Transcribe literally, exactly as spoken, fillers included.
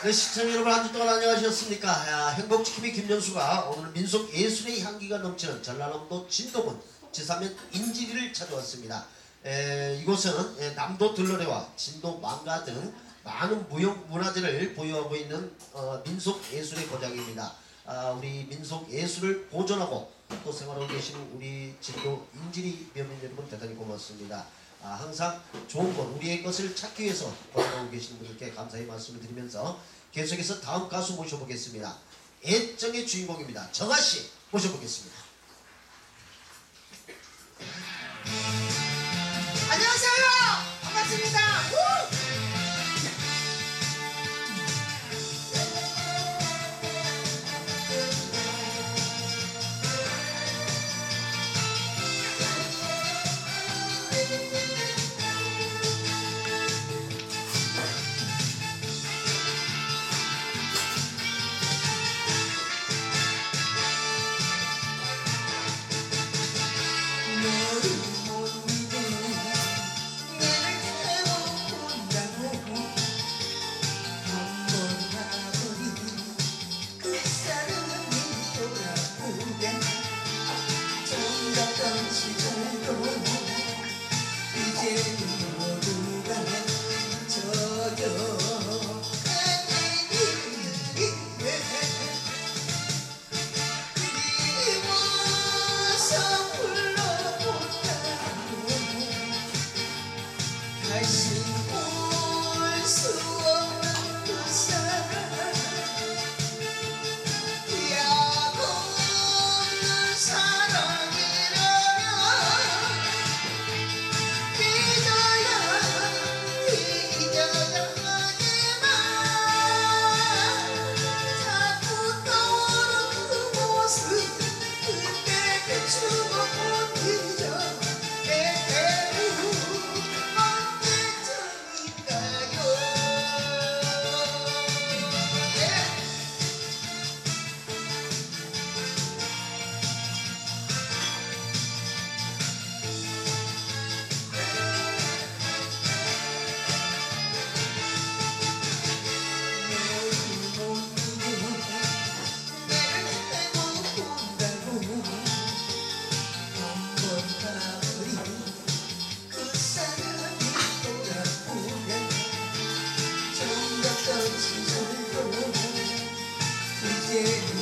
네, 시청자 여러분 한 주 동안 안녕하셨습니까? 야, 행복지킴이 김연수가 오늘 민속 예술의 향기가 넘치는 전라남도 진도군 지사면 인지리를 찾아왔습니다. 에, 이곳은 에, 남도 들러리와 진도 망가 등 많은 무형 문화재를 보유하고 있는 어, 민속 예술의 고장입니다. 아, 우리 민속 예술을 보존하고 또 생활하고 계시는 우리 진도 인지리 면민 여러분 대단히 고맙습니다. 아, 항상 좋은 것, 우리의 것을 찾기 위해서 걸어가고 계시는 분들께 감사의 말씀을 드리면서 계속해서 다음 가수 모셔보겠습니다. 애정의 주인공입니다. 정아씨 모셔보겠습니다. 안녕하세요. 반갑습니다. 우! Yeah.